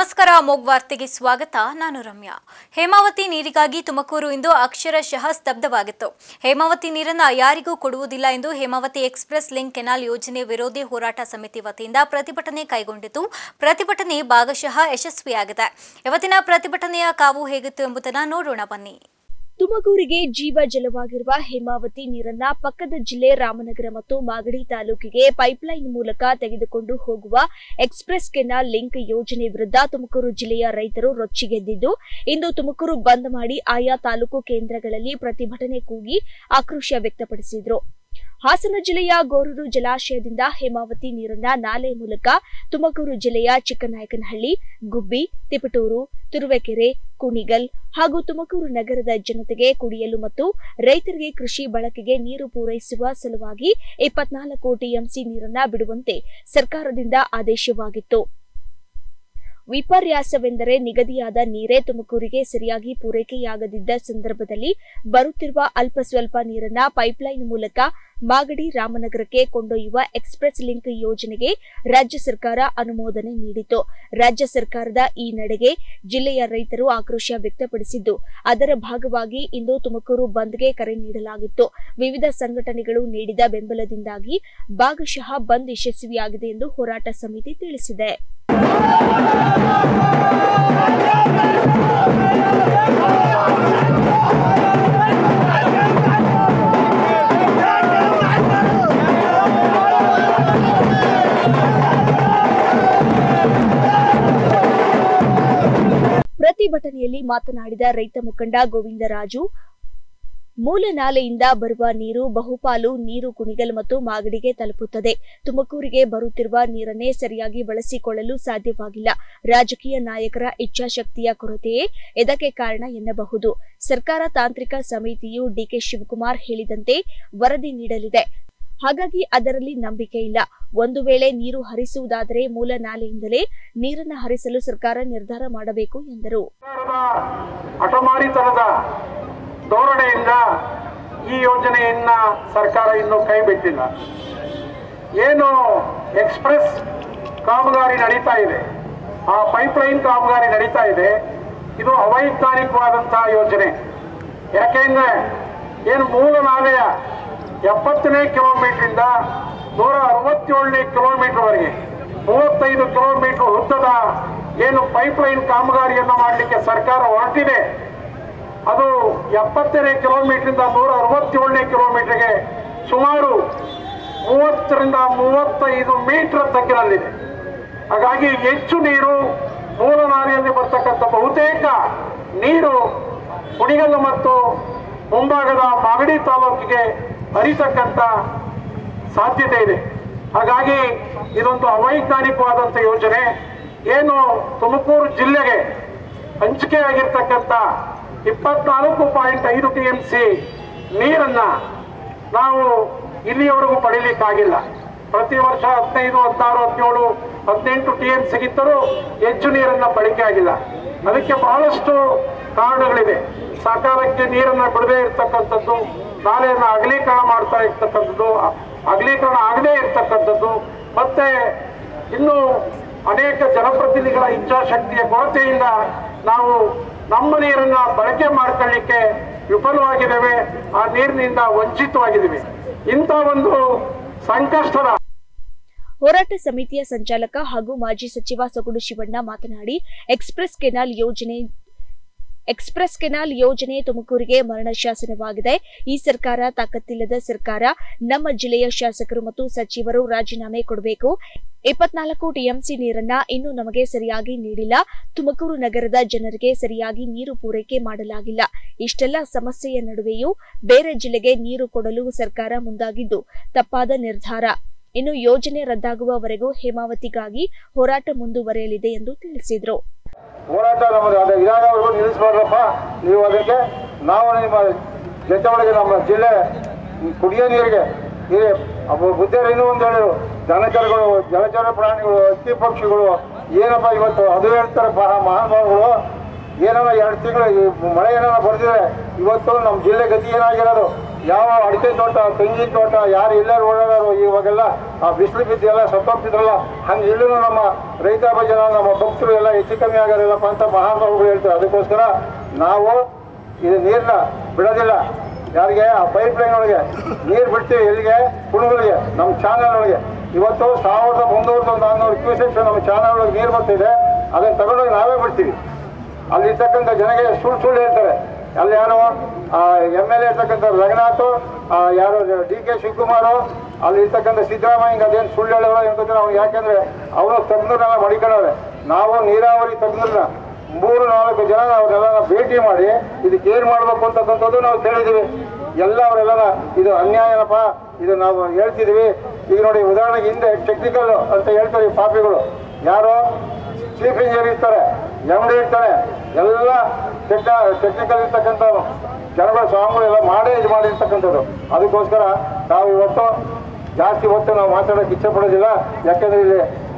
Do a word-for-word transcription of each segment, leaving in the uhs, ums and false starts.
ನಮಸ್ಕಾರ ಮೊಗ್ ವಾರ್ತೆಗೆ ಸ್ವಾಗತ. ನಾನು ರಮ್ಯಾ. ಹೇಮಾವತಿ ನೀರಿಗಾಗಿ ತುಮಕೂರು ಇಂದು ಅಕ್ಷರಶಃ ಸ್ತಬ್ಧವಾಗಿತ್ತು. ಹೇಮಾವತಿ ನೀರನ್ನು ಯಾರಿಗೂ ಕೊಡುವುದಿಲ್ಲ ಎಂದು ಹೇಮಾವತಿ ಎಕ್ಸ್‌ಪ್ರೆಸ್ ಲಿಂಕ್ ಕೆನಾಲ್ ಯೋಜನೆ ವಿರೋಧಿ ಹೋರಾಟ ಸಮಿತಿ ವತಿಯಿಂದ ಪ್ರತಿಭಟನೆ ಕೈಗೊಂಡಿತು. ಪ್ರತಿಭಟನೆ ಭಾಗಶಃ ಯಶಸ್ವಿಯಾಗಿದೆ. ಇವತ್ತಿನ ಪ್ರತಿಭಟನೆಯ ಕಾವು ಹೇಗಿತ್ತು ಎಂಬುದನ್ನು ನೋಡೋಣ ಬನ್ನಿ. ತುಮಕೂರಿಗೆ ಜೀವ ಜಲವಾಗಿರುವ ಹೇಮಾವತಿ ನೀರನ್ನ ಪಕ್ಕದ ಜಿಲ್ಲೆ ರಾಮನಗರ ಮತ್ತು ಮಾಗಡಿ ತಾಲೂಕಿಗೆ ಪೈಪ್ಲೈನ್ ಮೂಲಕ ತೆಗೆದುಕೊಂಡು ಹೋಗುವ ಎಕ್ಸ್‌ಪ್ರೆಸ್ ಕೆನಾಲ್ ಲಿಂಕ್ ಯೋಜನೆ ವಿರುದ್ಧ ತುಮಕೂರು ಜಿಲ್ಲೆಯ ರೈತರು ರೊಚ್ಚಿಗೆದ್ದಿದ್ದು, ಇಂದು ತುಮಕೂರು ಬಂದ್ ಮಾಡಿ ಆಯಾ ತಾಲೂಕು ಕೇಂದ್ರಗಳಲ್ಲಿ ಪ್ರತಿಭಟನೆ ಕೂಗಿ ಆಕ್ರೋಶ ವ್ಯಕ್ತಪಡಿಸಿದರು. ಹಾಸನ ಜಿಲ್ಲೆಯ ಗೋರೂರು ಜಲಾಶಯದಿಂದ ಹೇಮಾವತಿ ನೀರನ್ನ ನಾಲೆ ಮೂಲಕ ತುಮಕೂರು ಜಿಲ್ಲೆಯ ಚಿಕ್ಕನಾಯಕನಹಳ್ಳಿ, ಗುಬ್ಬಿ, ತಿಪಟೂರು, ತುರುವೇಕೆರೆ, ಕುಣಿಗಲ್ ಹಾಗೂ ತುಮಕೂರು ನಗರದ ಜನತೆಗೆ ಕುಡಿಯಲು ಮತ್ತು ರೈತರಿಗೆ ಕೃಷಿ ಬಳಕೆಗೆ ನೀರು ಪೂರೈಸುವ ಸಲುವಾಗಿ ಇಪ್ಪತ್ನಾಲ್ಕು ಟಿಎಂಸಿ ನೀರನ್ನ ಬಿಡುವಂತೆ ಸರ್ಕಾರದಿಂದ ಆದೇಶವಾಗಿತ್ತು. ವಿಪರ್ಯಾಸವೆಂದರೆ ನಿಗದಿಯಾದ ನೀರೇ ತುಮಕೂರಿಗೆ ಸರಿಯಾಗಿ ಪೂರೈಕೆಯಾಗದಿದ್ದ ಸಂದರ್ಭದಲ್ಲಿ ಬರುತ್ತಿರುವ ಅಲ್ಪ ಸ್ವಲ್ಪ ನೀರನ್ನ ಪೈಪ್ಲೈನ್ ಮೂಲಕ ಮಾಗಡಿ ರಾಮನಗರಕ್ಕೆ ಕೊಂಡೊಯ್ಯುವ ಎಕ್ಸ್‌ಪ್ರೆಸ್ ಲಿಂಕ್ ಯೋಜನೆಗೆ ರಾಜ್ಯ ಸರ್ಕಾರ ಅನುಮೋದನೆ ನೀಡಿತು. ರಾಜ್ಯ ಸರ್ಕಾರದ ಈ ನಡೆಗೆ ಜಿಲ್ಲೆಯ ರೈತರು ಆಕ್ರೋಶ ವ್ಯಕ್ತಪಡಿಸಿದ್ದು, ಅದರ ಭಾಗವಾಗಿ ಇಂದು ತುಮಕೂರು ಬಂದ್ಗೆ ಕರೆ ನೀಡಲಾಗಿತ್ತು. ವಿವಿಧ ಸಂಘಟನೆಗಳು ನೀಡಿದ ಬೆಂಬಲದಿಂದಾಗಿ ಭಾಗಶಃ ಬಂದ್ ಯಶಸ್ವಿಯಾಗಿದೆ ಎಂದು ಹೋರಾಟ ಸಮಿತಿ ತಿಳಿಸಿದೆ. ಪ್ರತಿಭಟನೆಯಲ್ಲಿ ಮಾತನಾಡಿದ ರೈತ ಮುಖಂಡ ಗೋವಿಂದರಾಜು, ಮೂಲ ನಾಲೆಯಿಂದ ಬರುವ ನೀರು ಬಹುಪಾಲು ನೀರು ಕುಣಿಗಲ್ ಮತ್ತು ಮಾಗಡಿಗೆ ತಲುಪುತ್ತದೆ. ತುಮಕೂರಿಗೆ ಬರುತ್ತಿರುವ ನೀರನ್ನೇ ಸರಿಯಾಗಿ ಬಳಸಿಕೊಳ್ಳಲು ಸಾಧ್ಯವಾಗಿಲ್ಲ. ರಾಜಕೀಯ ನಾಯಕರ ಇಚ್ಛಾಶಕ್ತಿಯ ಕೊರತೆಯೇ ಇದಕ್ಕೆ ಕಾರಣ ಎನ್ನಬಹುದು. ಸರ್ಕಾರ ತಾಂತ್ರಿಕ ಸಮಿತಿಯು ಡಿಕೆ ಶಿವಕುಮಾರ್ ಹೇಳಿದಂತೆ ವರದಿ ನೀಡಲಿದೆ. ಹಾಗಾಗಿ ಅದರಲ್ಲಿ ನಂಬಿಕೆ ಇಲ್ಲ. ಒಂದು ವೇಳೆ ನೀರು ಹರಿಸುವುದಾದರೆ ಮೂಲ ನಾಲೆಯಿಂದಲೇ ನೀರನ್ನು ಹರಿಸಲು ಸರ್ಕಾರ ನಿರ್ಧಾರ ಮಾಡಬೇಕು ಎಂದರು. ಧೋರಣೆಯಿಂದ ಈ ಯೋಜನೆಯನ್ನ ಸರ್ಕಾರ ಇನ್ನೂ ಕೈ ಬಿಟ್ಟಿಲ್ಲ. ಏನು ಎಕ್ಸ್‌ಪ್ರೆಸ್ ಕಾಮಗಾರಿ ನಡೀತಾ ಇದೆ, ಆ ಪೈಪ್ಲೈನ್ ಕಾಮಗಾರಿ ನಡೀತಾ ಇದೆ, ಇದು ಅವೈಜ್ಞಾನಿಕವಾದಂತಹ ಯೋಜನೆ. ಯಾಕೆಂದ್ರೆ ಏನು ಮೂಲ ನಾಲೆಯ ಎಪ್ಪತ್ತನೇ ಕಿಲೋಮೀಟರ್ ಇಂದ ನೂರ ಅರವತ್ತೇಳನೇ ಕಿಲೋಮೀಟರ್ ವರೆಗೆ ಮೂವತ್ತೈದು ಕಿಲೋಮೀಟರ್ ಉದ್ದದ ಏನು ಪೈಪ್ಲೈನ್ ಕಾಮಗಾರಿಯನ್ನು ಮಾಡಲಿಕ್ಕೆ ಸರ್ಕಾರ ಹೊರಟಿದೆ, ಅದು ಎಪ್ಪತ್ತನೇ ಕಿಲೋಮೀಟರ್ ಇಂದ ನೂರ ಅರವತ್ತೇಳನೇ ಕಿಲೋಮೀಟರ್ಗೆ ಸುಮಾರು ಮೂವತ್ತರಿಂದ ಮೂವತ್ತೈದು ಮೀಟರ್ ತಗ್ಗಿನಲ್ಲಿದೆ. ಹಾಗಾಗಿ ಹೆಚ್ಚು ನೀರು ಮೂಲ ನಾಲೆಯಲ್ಲಿ ಬರ್ತಕ್ಕಂಥ ಬಹುತೇಕ ನೀರು ಕುಣಿಗಲ್ಲು ಮತ್ತು ಮುಂಭಾಗದ ಮಾಗಡಿ ತಾಲೂಕಿಗೆ ಹರಿತಕ್ಕಂಥ ಸಾಧ್ಯತೆ ಇದೆ. ಹಾಗಾಗಿ ಇದೊಂದು ಅವೈಜ್ಞಾನಿಕವಾದಂಥ ಯೋಜನೆ. ಏನು ತುಮಕೂರು ಜಿಲ್ಲೆಗೆ ಹಂಚಿಕೆ ಆಗಿರ್ತಕ್ಕಂಥ ಇಪ್ಪತ್ನಾಲ್ಕು ಪಾಯಿಂಟ್ ಐದು ಟಿ ಎಂ ಸಿ ನೀರನ್ನ ನಾವು ಇಲ್ಲಿಯವರೆಗೂ ಪಡೀಲಿಕ್ಕಾಗಿಲ್ಲ. ಪ್ರತಿ ವರ್ಷ ಹದಿನೈದು ಹದಿನಾರು ಹದಿನೇಳು ಹದಿನೆಂಟು ಟಿ ಎಂ ಸಿಗಿದ್ದರೂ ಹೆಚ್ಚು ನೀರನ್ನ ಬಳಕೆ ಆಗಿಲ್ಲ. ಅದಕ್ಕೆ ಬಹಳಷ್ಟು ಕಾರಣಗಳಿದೆ. ಸಕಾಲಕ್ಕೆ ನೀರನ್ನು ಬಿಡದೇ ಇರ್ತಕ್ಕಂಥದ್ದು, ನಾಲೆಯನ್ನು ಅಗಲೀಕರಣ ಮಾಡ್ತಾ ಇರ್ತಕ್ಕಂಥದ್ದು, ಅಗಲೀಕರಣ ಆಗದೇ ಇರ್ತಕ್ಕಂಥದ್ದು, ಮತ್ತೆ ಇನ್ನು ಅನೇಕ ಜನಪ್ರತಿನಿಧಿಗಳ ಇಚ್ಛಾಶಕ್ತಿಯ ಕೊರತೆಯಿಂದ ನಾವು ನಮ್ಮ ನೀರನ್ನ ಬಳಕೆ ಮಾಡ್ಕೊಳ್ಳಿಕ್ಕೆ ವಿಫಲವಾಗಿದ್ದೇವೆ. ಆ ನೀರಿನಿಂದ ವಂಚಿತವಾಗಿದ್ದೇವೆ. ಇಂಥ ಒಂದು ಸಂಕಷ್ಟದ ಹೋರಾಟ ಸಮಿತಿಯ ಸಂಚಾಲಕ ಹಾಗೂ ಮಾಜಿ ಸಚಿವ ಸೊಗಡು ಶಿವಣ್ಣ ಮಾತನಾಡಿ, ಎಕ್ಸ್‌ಪ್ರೆಸ್ ಕೆನಾಲ್ ಯೋಜನೆ ಎಕ್ಸ್‌ಪ್ರೆಸ್ ಕೆನಾಲ್ ಯೋಜನೆ ತುಮಕೂರಿಗೆ ಮರಣ ಶಾಸನವಾಗಿದೆ. ಈ ಸರ್ಕಾರ ತಾಕತ್ತಿಲ್ಲದ ಸರ್ಕಾರ. ನಮ್ಮ ಜಿಲ್ಲೆಯ ಶಾಸಕರು ಮತ್ತು ಸಚಿವರು ರಾಜೀನಾಮೆ ಕೊಡಬೇಕು. ಇಪ್ಪತ್ನಾಲ್ಕು ಟಿಎಂಸಿ ನೀರನ್ನ ಇನ್ನೂ ನಮಗೆ ಸರಿಯಾಗಿ ನೀಡಿಲ್ಲ. ತುಮಕೂರು ನಗರದ ಜನರಿಗೆ ಸರಿಯಾಗಿ ನೀರು ಪೂರೈಕೆ ಮಾಡಲಾಗಿಲ್ಲ. ಇಷ್ಟೆಲ್ಲ ಸಮಸ್ಯೆಯ ನಡುವೆಯೂ ಬೇರೆ ಜಿಲ್ಲೆಗೆ ನೀರು ಕೊಡಲು ಸರ್ಕಾರ ಮುಂದಾಗಿದ್ದು ತಪ್ಪಾದ ನಿರ್ಧಾರ. ಇನ್ನು ಯೋಜನೆ ರದ್ದಾಗುವವರೆಗೂ ಹೇಮಾವತಿಗಾಗಿ ಹೋರಾಟ ಮುಂದುವರೆಯಲಿದೆ ಎಂದು ತಿಳಿಸಿದರು. ಹೋರಾಟ ನಮ್ಮದು ಅದೇ ಇದಾಗವರೆಗೂ ನಿಲ್ಲಿಸಬಾರ್ದಪ್ಪ. ನೀವು ಅದಕ್ಕೆ ನಾವು ನಿಮ್ಮ ಜೊತೆ ಒಳಗೆ ನಮ್ಮ ಜಿಲ್ಲೆ ಕುಡಿಯೋ ನೀರಿಗೆ ಇದೆ ಬುದ್ಧಿಯರು ಇನ್ನೂ ಒಂದು ಹೇಳಿದ್ರು, ಜಲಚರಗಳು ಜಲಚರ ಪ್ರಾಣಿಗಳು ಹಕ್ಕಿ ಪಕ್ಷಿಗಳು ಏನಪ್ಪ ಇವತ್ತು ಅದು ಹೇಳ್ತಾರೆ ಮಹಾನುಭಾವಗಳು. ಏನಾರ ಎರಡು ತಿಂಗಳು ಮಳೆ ಏನಾರ ಬರ್ತಿದ್ರೆ ಇವತ್ತು ನಮ್ಮ ಜಿಲ್ಲೆ ಗತಿ ಏನಾಗಿರೋದು. ಯಾವ ಅಡಿಕೆ ತೋಟ ತೆಂಗಿನ ತೋಟ ಯಾರು ಎಲ್ಲರೂ ಓಡಾಡೋರು ಇವಾಗೆಲ್ಲ ಆ ಬಿಸಿಲು ಬಿದ್ದು ಎಲ್ಲ ಸತ್ತೋಗ್ತಿದ್ರಲ್ಲ, ಹಂಗೆ ಇಲ್ಲೂ ನಮ್ಮ ರೈತಾಪಿ ಜನ ನಮ್ಮ ಭಕ್ತರು ಎಲ್ಲ ಹೆಚ್ಚು ಕಮ್ಮಿ ಆಗೋರಿಲ್ಲಪ್ಪ ಅಂತ ಮಹಾನುಭಾವಗಳು ಹೇಳ್ತಾರೆ. ಅದಕ್ಕೋಸ್ಕರ ನಾವು ಇದು ನೀರನ್ನ ಬಿಡೋದಿಲ್ಲ. ಯಾರಿಗೆ ಆ ಪೈಪ್ ಲೈನ್ ಒಳಗೆ ನೀರು ಬಿಡ್ತೀವಿ, ಎಲ್ಲಿಗೆ ಕುಣಗಳಿಗೆ, ನಮ್ಮ ಚಾನಲ್ ಒಳಗೆ. ಇವತ್ತು ಸಾವಿರದ ಮುನ್ನೂರ ನಾನ್ನೂರು ಕ್ಯೂಸೆಕ್ಸ್ ನಮ್ಮ ಚಾನಲ್ ಒಳಗೆ ನೀರು ಬರ್ತಿದೆ, ಅದನ್ನು ತಗೊಂಡೋಗಿ ನಾವೇ ಬಿಡ್ತೀವಿ. ಅಲ್ಲಿರ್ತಕ್ಕಂಥ ಜನಗೆ ಸುಳ್ಳು ಸುಳ್ಳು ಹೇಳ್ತಾರೆ. ಅಲ್ಲಿ ಯಾರು ಎಮ್ ಎಲ್ ಎ ಇರ್ತಕ್ಕಂಥ ರಘುನಾಥ್, ಯಾರು ಡಿ ಕೆ ಶಿವಕುಮಾರ್, ಅಲ್ಲಿ ಇರ್ತಕ್ಕಂಥ ಸಿದ್ದರಾಮಯ್ಯ ಅದೇನು ಸುಳ್ಳು ಹೇಳೋರು ಎಂತ ಅವ್ರು, ಯಾಕೆಂದ್ರೆ ಅವರು ತಜ್ಞರನ್ನೆಲ್ಲ ಮಡಿಕೊಳ್ಳೋರೆ. ನಾವು ನೀರಾವರಿ ತಜ್ಞರನ್ನ ಮೂರು ನಾಲ್ಕು ಜನ ಅವರೆಲ್ಲ ಭೇಟಿ ಮಾಡಿ ಇದಕ್ಕೆ ಏನು ಮಾಡಬೇಕು ಅಂತಕ್ಕಂಥದ್ದು ನಾವು ಹೇಳಿದ್ದೀವಿ. ಎಲ್ಲ ಅವರೆಲ್ಲ ಇದು ಅನ್ಯಾಯನಪ್ಪ, ಇದು ನಾವು ಹೇಳ್ತಿದ್ವಿ. ಈಗ ನೋಡಿ ಉದಾಹರಣೆಗೆ ಹಿಂದೆ ಟೆಕ್ನಿಕಲ್ ಅಂತ ಹೇಳ್ತಾರೆ ಈ ಪಾಪಿಗಳು. ಯಾರು ಚೀಫ್ ಇಂಜಿನಿಯರ್ ಇರ್ತಾರೆ, ಎಮ್ ಡಿ ಇರ್ತಾರೆ, ಎಲ್ಲ ಟೆಕ್ನ ಟೆಕ್ನಿಕಲ್ ಇರ್ತಕ್ಕಂಥ ಜನಗಳ ಸ್ವಾಮಿಗಳು ಎಲ್ಲ ಮಾಡೇ ಇದು ಮಾಡಿರ್ತಕ್ಕಂಥದ್ದು. ಅದಕ್ಕೋಸ್ಕರ ನಾವು ಇವತ್ತು ಜಾಸ್ತಿ ಹೊತ್ತು ನಾವು ಮಾತಾಡೋಕೆ ಇಚ್ಛೆ ಪಡೋದಿಲ್ಲ. ಯಾಕೆಂದ್ರೆ ಇಲ್ಲಿ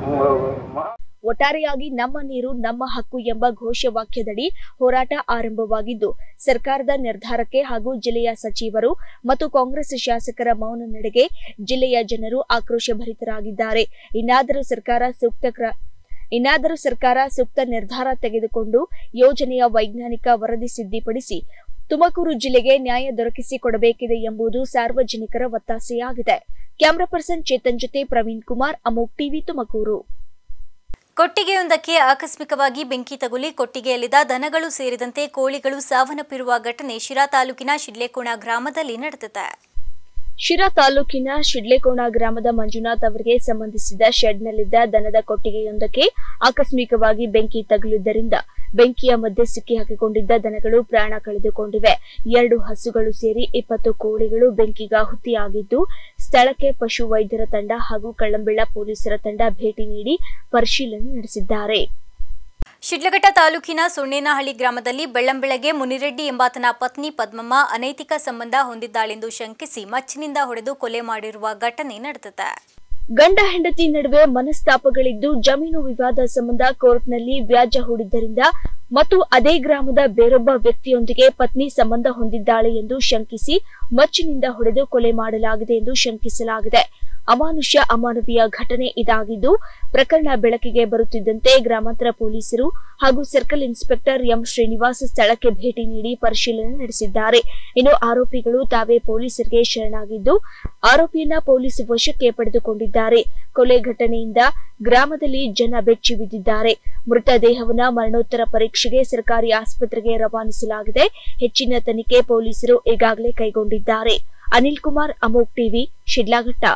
ಒಟ್ಟಾರೆಯಾಗಿ ನಮ್ಮ ನೀರು ನಮ್ಮ ಹಕ್ಕು ಎಂಬ ಘೋಷವಾಕ್ಯದಡಿ ಹೋರಾಟ ಆರಂಭವಾಗಿದ್ದು, ಸರ್ಕಾರದ ನಿರ್ಧಾರಕ್ಕೆ ಹಾಗೂ ಜಿಲ್ಲೆಯ ಸಚಿವರು ಮತ್ತು ಕಾಂಗ್ರೆಸ್ ಶಾಸಕರ ಮೌನ ನಡೆಗೆ ಜಿಲ್ಲೆಯ ಜನರು ಆಕ್ರೋಶಭರಿತರಾಗಿದ್ದಾರೆ. ಇನ್ನಾದರೂ ಸರ್ಕಾರ ಸೂಕ್ತ ಕ್ರ ಇನ್ನಾದರೂ ಸರ್ಕಾರ ಸೂಕ್ತ ನಿರ್ಧಾರ ತೆಗೆದುಕೊಂಡು ಯೋಜನೆಯ ವೈಜ್ಞಾನಿಕ ವರದಿ ಸಿದ್ಧಪಡಿಸಿ ತುಮಕೂರು ಜಿಲ್ಲೆಗೆ ನ್ಯಾಯ ದೊರಕಿಸಿಕೊಡಬೇಕಿದೆ ಎಂಬುದು ಸಾರ್ವಜನಿಕರ ಒತ್ತಾಸೆಯಾಗಿದೆ. ಕ್ಯಾಮರಾ ಪರ್ಸನ್ ಚೇತನ್ ಜೊತೆ ಪ್ರವೀಣ್ ಕುಮಾರ್, ಅಮೋಕ್ ಟಿವಿ, ತುಮಕೂರು. ಕೊಟ್ಟಿಗೆಯೊಂದಕ್ಕೆ ಆಕಸ್ಮಿಕವಾಗಿ ಬೆಂಕಿ ತಗುಲಿ ಕೊಟ್ಟಿಗೆಯಲ್ಲಿದ್ದ ದನಗಳು ಸೇರಿದಂತೆ ಕೋಳಿಗಳು ಸಾವನ್ನಪ್ಪಿರುವ ಘಟನೆ ಶಿರಾ ತಾಲೂಕಿನ ಶಿಡ್ಲೇಕೋಣ ಗ್ರಾಮದಲ್ಲಿ ನಡೆದಿದೆ. ಶಿರಾ ತಾಲೂಕಿನ ಶಿಡ್ಲೇಕೋಣ ಗ್ರಾಮದ ಮಂಜುನಾಥ್ ಅವರಿಗೆ ಸಂಬಂಧಿಸಿದ ಶೆಡ್ನಲ್ಲಿದ್ದ ದನದ ಕೊಟ್ಟಿಗೆಯೊಂದಕ್ಕೆ ಆಕಸ್ಮಿಕವಾಗಿ ಬೆಂಕಿ ತಗುಲಿದ್ದರಿಂದ ಬೆಂಕಿಯ ಮಧ್ಯೆ ಸಿಕ್ಕಿ ಹಾಕಿಕೊಂಡಿದ್ದ ದನಗಳು ಪ್ರಾಣ ಕಳೆದುಕೊಂಡಿವೆ. ಎರಡು ಹಸುಗಳು ಸೇರಿ ಇಪ್ಪತ್ತು ಕೋಳಿಗಳು ಬೆಂಕಿಗಾಹುತಿಯಾಗಿದ್ದು, ಸ್ಥಳಕ್ಕೆ ಪಶು ವೈದ್ಯರ ತಂಡ ಹಾಗೂ ಕಳ್ಳಂಬೆಳ್ಳ ಪೊಲೀಸರ ತಂಡ ಭೇಟಿ ನೀಡಿ ಪರಿಶೀಲನೆ ನಡೆಸಿದ್ದಾರೆ. ಶಿಡ್ಲಘಟ್ಟ ತಾಲೂಕಿನ ಸೊಣ್ಣೇನಹಳ್ಳಿ ಗ್ರಾಮದಲ್ಲಿ ಬೆಳ್ಳಂಬೆಳಗ್ಗೆ ಮುನಿರೆಡ್ಡಿ ಎಂಬಾತನ ಪತ್ನಿ ಪದ್ಮಮ್ಮ ಅನೈತಿಕ ಸಂಬಂಧ ಹೊಂದಿದ್ದಾಳೆಂದು ಶಂಕಿಸಿ ಮಚ್ಚಿನಿಂದ ಹೊಡೆದು ಕೊಲೆ ಮಾಡಿರುವ ಘಟನೆ ನಡೆದಿದೆ. ಗಂಡ ಹೆಂಡತಿ ನಡುವೆ ಮನಸ್ತಾಪಗಳಿದ್ದು ಜಮೀನು ವಿವಾದ ಸಂಬಂಧ ಕೋರ್ಟ್ನಲ್ಲಿ ವ್ಯಾಜ್ಯ ಹೂಡಿದ್ದರಿಂದ ಮತ್ತು ಅದೇ ಗ್ರಾಮದ ಬೇರೊಬ್ಬ ವ್ಯಕ್ತಿಯೊಂದಿಗೆ ಪತ್ನಿ ಸಂಬಂಧ ಹೊಂದಿದ್ದಾಳೆ ಎಂದು ಶಂಕಿಸಿ ಮಚ್ಚಿನಿಂದ ಹೊಡೆದು ಕೊಲೆ ಮಾಡಲಾಗಿದೆ ಎಂದು ಶಂಕಿಸಲಾಗಿದೆ. ಅಮಾನುಷ್ಯ ಅಮಾನವೀಯ ಘಟನೆ ಇದಾಗಿದ್ದು, ಪ್ರಕರಣ ಬೆಳಕಿಗೆ ಬರುತ್ತಿದ್ದಂತೆ ಗ್ರಾಮಾಂತರ ಪೊಲೀಸರು ಹಾಗೂ ಸರ್ಕಲ್ ಇನ್ಸ್ಪೆಕ್ಟರ್ ಎಂ ಶ್ರೀನಿವಾಸ್ ಸ್ಥಳಕ್ಕೆ ಭೇಟಿ ನೀಡಿ ಪರಿಶೀಲನೆ ನಡೆಸಿದ್ದಾರೆ. ಇನ್ನು ಆರೋಪಿಗಳು ತಾವೇ ಪೊಲೀಸರಿಗೆ ಶರಣಾಗಿದ್ದು, ಆರೋಪಿಯನ್ನ ಪೊಲೀಸ್ ವಶಕ್ಕೆ ಪಡೆದುಕೊಂಡಿದ್ದಾರೆ. ಕೊಲೆ ಘಟನೆಯಿಂದ ಗ್ರಾಮದಲ್ಲಿ ಜನ ಬೆಚ್ಚಿ ಬಿದ್ದಿದ್ದಾರೆ. ಮೃತದೇಹವನ್ನ ಮರಣೋತ್ತರ ಪರೀಕ್ಷೆಗೆ ಸರ್ಕಾರಿ ಆಸ್ಪತ್ರೆಗೆ ರವಾನಿಸಲಾಗಿದೆ. ಹೆಚ್ಚಿನ ತನಿಖೆ ಪೊಲೀಸರು ಈಗಾಗಲೇ ಕೈಗೊಂಡಿದ್ದಾರೆ. ಅನಿಲ್ ಕುಮಾರ್, ಅಮೋಕ್ ಟಿವಿ, ಶಿಡ್ಲಘಟ್ಟ.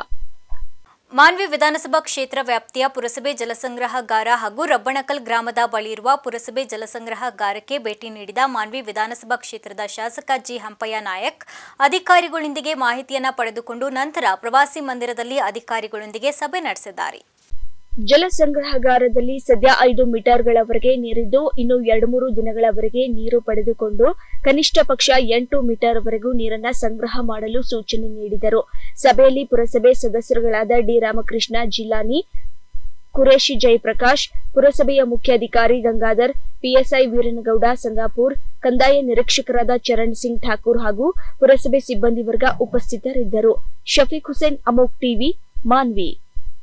ಮಾನ್ವಿ ವಿಧಾನಸಭಾ ಕ್ಷೇತ್ರ ವ್ಯಾಪ್ತಿಯ ಪುರಸಭೆ ಜಲಸಂಗ್ರಹಗಾರ ಹಾಗೂ ರಬ್ಬಣಕಲ್ ಗ್ರಾಮದ ಬಳಿ ಇರುವ ಪುರಸಭೆ ಜಲಸಂಗ್ರಹಗಾರಕ್ಕೆ ಭೇಟಿ ನೀಡಿದ ಮಾನ್ವಿ ವಿಧಾನಸಭಾ ಕ್ಷೇತ್ರದ ಶಾಸಕ ಜಿ ಹಂಪಯ್ಯ ನಾಯಕ್ ಅಧಿಕಾರಿಗಳೊಂದಿಗೆ ಮಾಹಿತಿಯನ್ನ ಪಡೆದುಕೊಂಡು ನಂತರ ಪ್ರವಾಸಿ ಮಂದಿರದಲ್ಲಿ ಅಧಿಕಾರಿಗಳೊಂದಿಗೆ ಸಭೆ ನಡೆಸಿದ್ದಾರೆ. ಜಲಸಂಗ್ರಹಗಾರದಲ್ಲಿ ಸದ್ಯ ಐದು ಮೀಟರ್ಗಳವರೆಗೆ ನೀರಿದ್ದು, ಇನ್ನು ಎರಡು ಮೂರು ದಿನಗಳವರೆಗೆ ನೀರು ಪಡೆದುಕೊಂಡು ಕನಿಷ್ಠ ಪಕ್ಷ ಎಂಟು ಮೀಟರ್ ವರೆಗೂ ನೀರನ್ನ ಸಂಗ್ರಹ ಮಾಡಲು ಸೂಚನೆ ನೀಡಿದರು. ಸಭೆಯಲ್ಲಿ ಪುರಸಭೆ ಸದಸ್ಯರುಗಳಾದ ಡಿ ರಾಮಕೃಷ್ಣ ಜಿಲ್ಲಾನಿ, ಕುರೇಶಿ ಜಯಪ್ರಕಾಶ್, ಪುರಸಭೆಯ ಮುಖ್ಯಾಧಿಕಾರಿ ಗಂಗಾಧರ್, ಪಿಎಸ್ಐ ವೀರನಗೌಡ ಸಂಗಾಪುರ್, ಕಂದಾಯ ನಿರೀಕ್ಷಕರಾದ ಚರಣ್ ಸಿಂಗ್ ಠಾಕೂರ್ ಹಾಗೂ ಪುರಸಭೆ ಸಿಬ್ಬಂದಿ ವರ್ಗ ಉಪಸ್ಥಿತರಿದ್ದರು. ಶಫೀಕ್ ಹುಸೇನ್, ಅಮೋಕ್ ಟಿವಿ, ಮಾನ್ವಿ.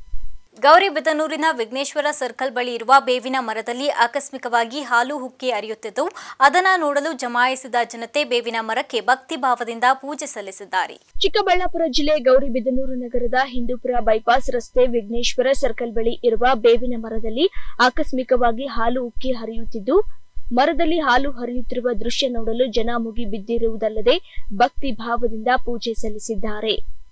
ಗೌರಿಬಿದನೂರಿನ ವಿಘ್ನೇಶ್ವರ ಸರ್ಕಲ್ ಬಳಿ ಇರುವ ಬೇವಿನ ಮರದಲ್ಲಿ ಆಕಸ್ಮಿಕವಾಗಿ ಹಾಲು ಹುಕ್ಕಿ ಹರಿಯುತ್ತಿದ್ದು, ಅದನ್ನು ನೋಡಲು ಜಮಾಯಿಸಿದ ಜನತೆ ಬೇವಿನ ಮರಕ್ಕೆ ಭಕ್ತಿ ಭಾವದಿಂದ ಪೂಜೆ ಸಲ್ಲಿಸಿದ್ದಾರೆ. ಚಿಕ್ಕಬಳ್ಳಾಪುರ ಜಿಲ್ಲೆ ಗೌರಿಬಿದನೂರು ನಗರದ ಹಿಂದೂಪುರ ಬೈಪಾಸ್ ರಸ್ತೆ ವಿಘ್ನೇಶ್ವರ ಸರ್ಕಲ್ ಬಳಿ ಇರುವ ಬೇವಿನ ಮರದಲ್ಲಿ ಆಕಸ್ಮಿಕವಾಗಿ ಹಾಲು ಉಕ್ಕಿ ಹರಿಯುತ್ತಿದ್ದು, ಮರದಲ್ಲಿ ಹಾಲು ಹರಿಯುತ್ತಿರುವ ದೃಶ್ಯ ನೋಡಲು ಜನ ಮುಗಿ ಬಿದ್ದಿರುವುದಲ್ಲದೆ ಭಕ್ತಿ ಭಾವದಿಂದ ಪೂಜೆ ಸಲ್ಲಿಸಿದ್ದಾರೆ.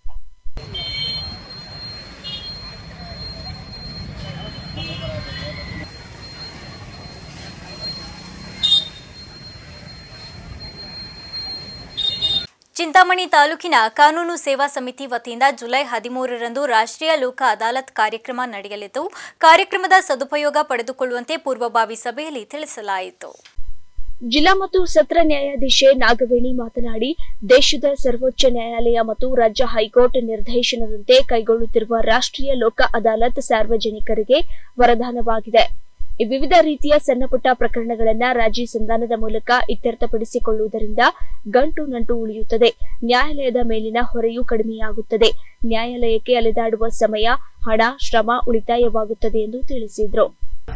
ಚಿಂತಾಮಣಿ ತಾಲೂಕಿನ ಕಾನೂನು ಸೇವಾ ಸಮಿತಿ ವತಿಯಿಂದ ಜುಲೈ ಹದಿಮೂರರಂದು ರಾಷ್ಟ್ರೀಯ ಲೋಕ ಅದಾಲತ್ ಕಾರ್ಯಕ್ರಮ ನಡೆಯಲಿದ್ದು, ಕಾರ್ಯಕ್ರಮದ ಸದುಪಯೋಗ ಪಡೆದುಕೊಳ್ಳುವಂತೆ ಪೂರ್ವಭಾವಿ ಸಭೆಯಲ್ಲಿ ತಿಳಿಸಲಾಯಿತು. ಜಿಲ್ಲಾ ಮತ್ತು ಸತ್ರ ನ್ಯಾಯಾಧೀಶೆ ನಾಗವೇಣಿ ಮಾತನಾಡಿ, ದೇಶದ ಸರ್ವೋಚ್ಚ ನ್ಯಾಯಾಲಯ ಮತ್ತು ರಾಜ್ಯ ಹೈಕೋರ್ಟ್ ನಿರ್ದೇಶನದಂತೆ ಕೈಗೊಳ್ಳುತ್ತಿರುವ ರಾಷ್ಟ್ರೀಯ ಲೋಕ ಅದಾಲತ್ ಸಾರ್ವಜನಿಕರಿಗೆ ವರದಾನವಾಗಿದೆ. ಈ ವಿವಿಧ ರೀತಿಯ ಸಣ್ಣಪುಟ್ಟ ಪ್ರಕರಣಗಳನ್ನ ರಾಜಿ ಸಂಧಾನದ ಮೂಲಕ ಇತ್ಯರ್ಥಪಡಿಸಿಕೊಳ್ಳುವುದರಿಂದ ಗಂಟು ನಂಟು ಉಳಿಯುತ್ತದೆ, ನ್ಯಾಯಾಲಯದ ಮೇಲಿನ ಹೊರೆಯೂ ಕಡಿಮೆಯಾಗುತ್ತದೆ, ನ್ಯಾಯಾಲಯಕ್ಕೆ ಅಲೆದಾಡುವ ಸಮಯ, ಹಣ, ಶ್ರಮ ಉಳಿತಾಯವಾಗುತ್ತದೆ ಎಂದು ತಿಳಿಸಿದರು.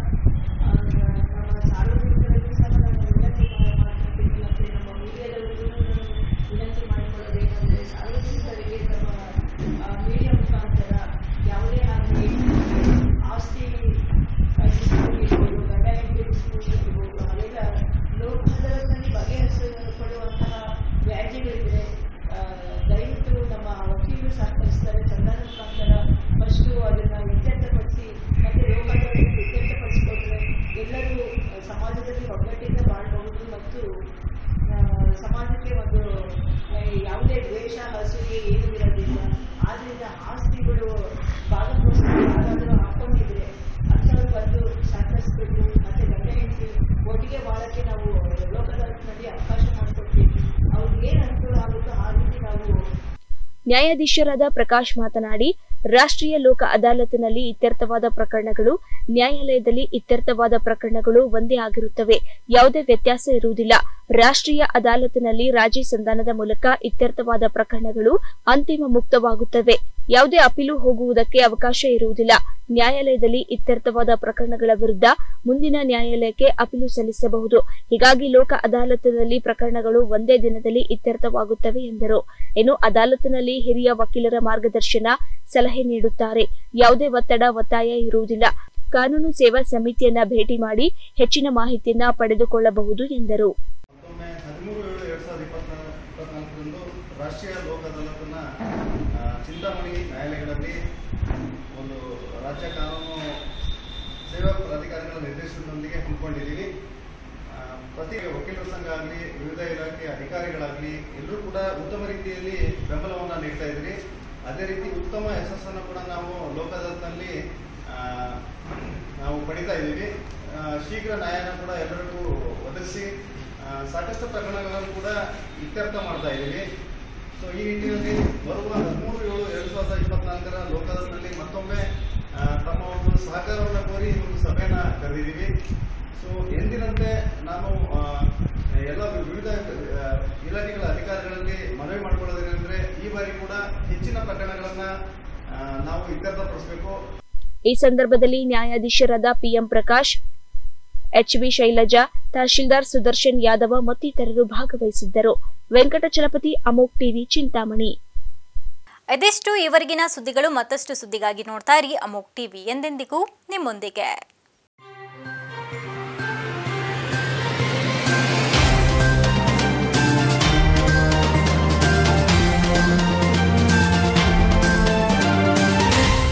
ನ್ಯಾಯಾಧೀಶರಾದ ಪ್ರಕಾಶ್ ಮಾತನಾಡಿ, ರಾಷ್ಟ್ರೀಯ ಲೋಕ ಅದಾಲತ್ನಲ್ಲಿ ಇತ್ಯರ್ಥವಾದ ಪ್ರಕರಣಗಳು ನ್ಯಾಯಾಲಯದಲ್ಲಿ ಇತ್ಯರ್ಥವಾದ ಪ್ರಕರಣಗಳು ಒಂದೇ ಆಗಿರುತ್ತವೆ, ಯಾವುದೇ ವ್ಯತ್ಯಾಸ ಇರುವುದಿಲ್ಲ. ರಾಷ್ಟ್ರೀಯ ಅದಾಲತ್ನಲ್ಲಿ ರಾಜಿ ಸಂಧಾನದ ಮೂಲಕ ಇತ್ಯರ್ಥವಾದ ಪ್ರಕರಣಗಳು ಅಂತಿಮ ಮುಕ್ತವಾಗುತ್ತವೆ, ಯಾವುದೇ ಅಪೀಲು ಹೋಗುವುದಕ್ಕೆ ಅವಕಾಶ ಇರುವುದಿಲ್ಲ. ನ್ಯಾಯಾಲಯದಲ್ಲಿ ಇತ್ಯರ್ಥವಾದ ಪ್ರಕರಣಗಳ ವಿರುದ್ಧ ಮುಂದಿನ ನ್ಯಾಯಾಲಯಕ್ಕೆ ಅಪೀಲು ಸಲ್ಲಿಸಬಹುದು. ಹೀಗಾಗಿ ಲೋಕ ಅದಾಲತ್ನಲ್ಲಿ ಪ್ರಕರಣಗಳು ಒಂದೇ ದಿನದಲ್ಲಿ ಇತ್ಯರ್ಥವಾಗುತ್ತವೆ ಎಂದರು. ಇನ್ನು ಅದಾಲತ್ನಲ್ಲಿ ಹಿರಿಯ ವಕೀಲರ ಮಾರ್ಗದರ್ಶನ, ಸಲಹೆ ನೀಡುತ್ತಾರೆ. ಯಾವುದೇ ಒತ್ತಡ, ಒತ್ತಾಯ ಇರುವುದಿಲ್ಲ. ಕಾನೂನು ಸೇವಾ ಸಮಿತಿಯನ್ನ ಭೇಟಿ ಮಾಡಿ ಹೆಚ್ಚಿನ ಮಾಹಿತಿಯನ್ನ ಪಡೆದುಕೊಳ್ಳಬಹುದು ಎಂದರು. ರಾಷ್ಟ್ರೀಯ ಲೋಕ ಅದಾಲತ್ನ ಚಿಂತಾಮಣಿ ನ್ಯಾಯಾಲಯಗಳಲ್ಲಿ ಒಂದು ರಾಜ್ಯ ಕಾನೂನು ಸೇವಾ ಪ್ರಾಧಿಕಾರಗಳ ನಿರ್ದೇಶನದೊಂದಿಗೆ ಹಮ್ಮಿಕೊಂಡಿದ್ದೀವಿ. ಪ್ರತಿ ವಕೀಲರ ಸಂಘ ಆಗಲಿ, ವಿವಿಧ ಇಲಾಖೆಯ ಅಧಿಕಾರಿಗಳಾಗಲಿ ಎಲ್ಲರೂ ಕೂಡ ಉತ್ತಮ ರೀತಿಯಲ್ಲಿ ಬೆಂಬಲವನ್ನು ನೀಡ್ತಾ ಇದ್ದೀರಿ. ಅದೇ ರೀತಿ ಉತ್ತಮ ಯಶಸ್ಸನ್ನು ಕೂಡ ನಾವು ಲೋಕ ಅದಾಲತ್ನಲ್ಲಿ ನಾವು ಪಡಿತಾ ಇದ್ದೀವಿ. ಶೀಘ್ರ ನ್ಯಾಯನ ಕೂಡ ಎಲ್ಲರಿಗೂ ಒದಗಿಸಿ ಸಾಕಷ್ಟು ಪ್ರಕರಣಗಳನ್ನು ಕೂಡ ಇತ್ಯರ್ಥ ಮಾಡ್ತಾ ಇದ್ದೀವಿ. ಸೊ ಈ ನಿಟ್ಟಿನಲ್ಲಿ ಬರುವ ಹದಿಮೂರು ಏಳು ಎರಡು ಸಾವಿರದ ಇಪ್ಪತ್ನಾಲ್ಕರ ಲೋಕ ಅದಾಲತ್ನಲ್ಲಿ ಮತ್ತೊಮ್ಮೆ ತಮ್ಮ ಒಂದು ಸಹಕಾರವನ್ನು ಕೋರಿ ಒಂದು ಸಭೆಯನ್ನು ಕರೆದಿದ್ದೀವಿ. ಸೊ ಎಂದಿನಂತೆ ನಾನು ಎಲ್ಲ ವಿವಿಧ ಇಲಾಖೆಗಳ ಅಧಿಕಾರಿಗಳಲ್ಲಿ ಮನವಿ ಮಾಡಿಕೊಳ್ಳೋದೇನೆಂದರೆ ಈ ಬಾರಿ ಕೂಡ ಹೆಚ್ಚಿನ ಪ್ರಕರಣಗಳನ್ನ ನಾವು ಇತ್ಯರ್ಥಪಡಿಸಬೇಕು. ಈ ಸಂದರ್ಭದಲ್ಲಿ ನ್ಯಾಯಾಧೀಶರಾದ ಪಿಎಂ ಪ್ರಕಾಶ್, ಎಚ್ವಿ ಶೈಲಜಾ, ತಹಶೀಲ್ದಾರ್ ಸುದರ್ಶನ್ ಯಾದವ ಮತ್ತಿತರರು ಭಾಗವಹಿಸಿದ್ದರು. ವೆಂಕಟಚಲಪತಿ, ಅಮೋಕ್ ಟಿವಿ, ಚಿಂತಾಮಣಿ. ಇದೆಷ್ಟು ಈವರೆಗಿನ ಸುದ್ದಿಗಳು. ಮತ್ತಷ್ಟು ಸುದ್ದಿಗಾಗಿ ನೋಡ್ತಾ ಇರಿ ಅಮೋಕ್ ಟಿವಿ, ಎಂದೆಂದಿಗೂ ನಿಮ್ಮೊಂದಿಗೆ.